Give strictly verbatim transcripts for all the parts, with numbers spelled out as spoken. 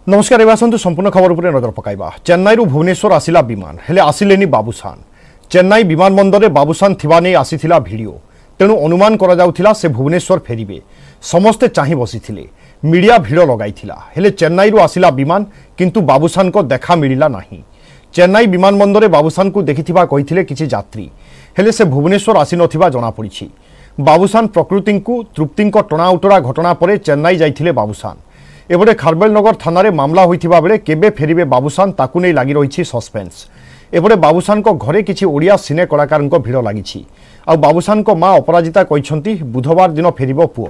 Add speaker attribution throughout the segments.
Speaker 1: नमस्कार एवं संपूर्ण खबर पर नजर पकाइबा। चेन्नई रु भुवनेश्वर आसिला विमान हेले आसिलेनी बाबूसान। चेन्नई विमान बंदर बाबूसान थिबा नै आसीथिला वीडियो, तेणु अनुमान करा जाउथिला से भुवनेश्वर फेरिबे। समस्ते चाहि बसिथिले, मीडिया भिड़ लगाइथिला, हेले चेन्नई रु आसिला विमान किंतु बाबूसान को देखा मिलिला नाही। चेन्नई विमान बंदर बाबूसान को देखिथिबा कहिथिले किछि यात्री, हेले से भुवनेश्वर आसी नथिबा जणा पड़िछि। बाबूसान प्रकृति को तृप्ति टणा उटरा घटना पर चेन्नई जाइथिले बाबूसान। एबडे खारबेलनगर थाना रे मामला होइथिबा बेले केबे फेरिबे बाबूसान ताकु नै लागि रहिछि सस्पेंस। एबडे बाबूसान को घरे किछि ओडिया सिने कलाकार भिड़ लागिछि। आ बाबूसान को मां अपराजिता कहिसंती बुधवार दिन फेरिबो पुओ।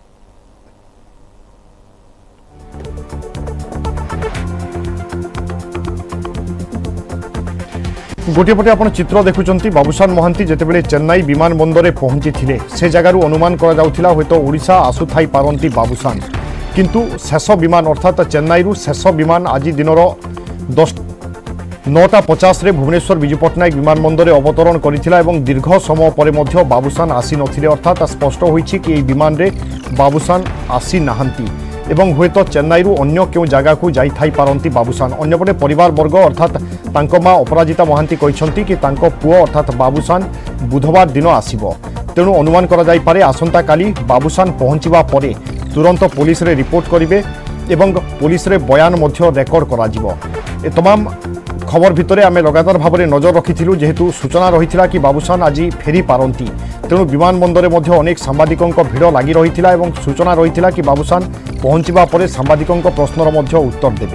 Speaker 1: गोटे पटे आपण चित्र देखुचंती बाबूसान महांती जेतेबेले चेन्नई विमान बंदर पहुंची थिले से जगारु अनुमान करा जाउथिला होयतो ओडिशा आसुथाई पारंती बाबूसान, किंतु शेष विमान अर्थात चेन्नई रु शेष विमान आज दिन दस नौटा पचास रे भुवनेश्वर विजु पट्टनायक विमान बंदर अवतरण करथिला एवं दीर्घ समय पर मध्य बाबूसान आसी नथिले। अर्थात स्पष्ट होईछि कि एई विमान रे बाबूसान आसी नाहंती एवं हुएतो चेन्नई रु अन्य केउ जगह को जाई थाई पारंती बाबूसान। अन्यपटे परिवार वर्ग अर्थात तांको मां अपराजिता महांती कहिसंती कि तांको पुओ अर्थात बाबूसान बुधवार दिन आसीबो, तेणु अनुमान करा जाई पारे आसंता काली बाबूसान पहुंचीबा परे तुरंत पुलिस रे रिपोर्ट करिवे एवं पुलिस रे बयान मध्य रेकर्ड करा जिवो। ए तमाम खबर भितरे आमे लगातार भाव में नजर रखिथिलु, जेहेतु सूचना रहिथिला कि बाबूसान आज फेरी पारंती, तेणु विमान बंदर मध्य अनेक सांबादिकों भिड़ लागि रहिथिला एवं सूचना रहिथिला कि बाबूसान पहुंचीबा परे सांबादिकों प्रश्नर मध्य उत्तर देबे।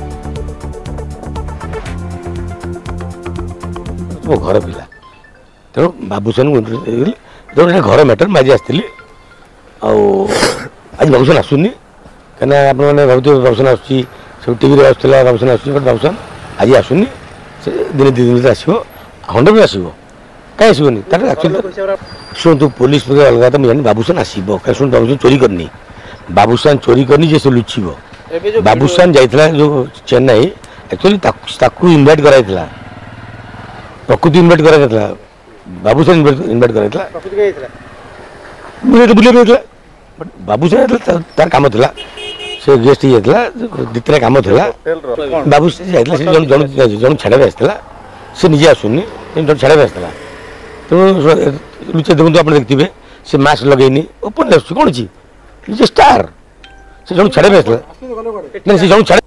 Speaker 2: वो घर पिला तेणु बाबूसान जो घर मैटर माजी आसती आज बाबूसान आसुनी कहीं आप भावुए बाबूसान आसूँ सब टीवी आसूला बाबूसान आसूँ बाबूसान आज आसुनी से दिन दी दिन आसो हंड्रेड में आसो कहीं आसोनी शुणु पुलिस अलग तो मुझे बाबूसान आसो कहीं शुणु बाबूसान चोरी करनी बाबूसान चोरी करनी जे से लुचिब बाबूसान जाइला जो चेन्नई एक्चुअली इनभाइट कराइला प्रकृति इनभाइट कराइला बाबूसान इनभाइट कराइला बुले बाबूसान तार काम था से गेस्ट ही द्वितीय काम था बाबू जन छाड़ा आसला से निजे आसुनी जन छाड़ा आसला तेणु लुचे देखते आप देखते से मास्क लगेनी ओपन कौन अच्छी निजे स्टार से जन छाड़ा आसला नहीं से जन छाड़ा